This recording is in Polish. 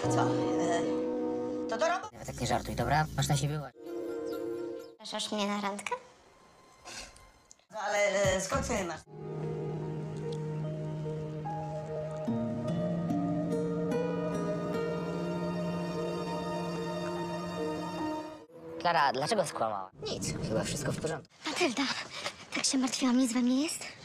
Co? To do roboty. Nawet tak nie żartuj, dobra? Masz na siebie uwagę. Zapraszasz mnie na randkę? No, ale skąd ty masz? Klara, dlaczego skłamała? Nic. Chyba wszystko w porządku. Matylda, tak się martwiłam, nic we mnie jest?